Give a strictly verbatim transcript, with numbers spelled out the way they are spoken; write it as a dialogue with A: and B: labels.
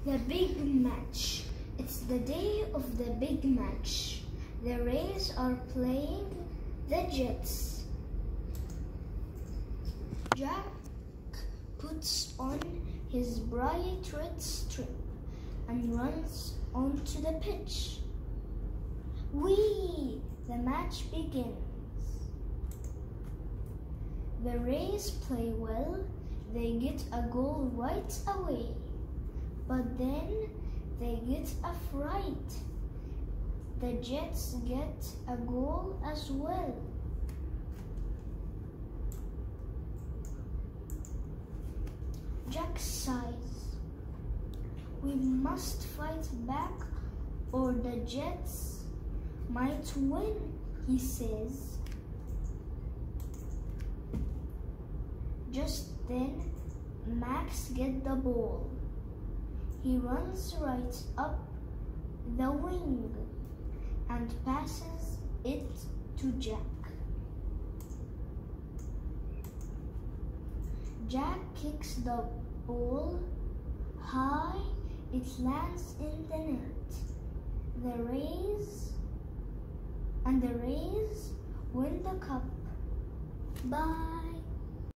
A: The big match. It's the day of the big match. The Rays are playing the Jets. Jack puts on his bright red strip and runs onto the pitch. Whee! The match begins. The Rays play well. They get a goal right away. But then they get a fright. The Jets get a goal as well. Jack sighs. We must fight back or the Jets might win, he says. Just then, Max gets the ball. He runs right up the wing and passes it to Jack. Jack kicks the ball high. It lands in the net. The Rays and the Rays win the cup. Bye.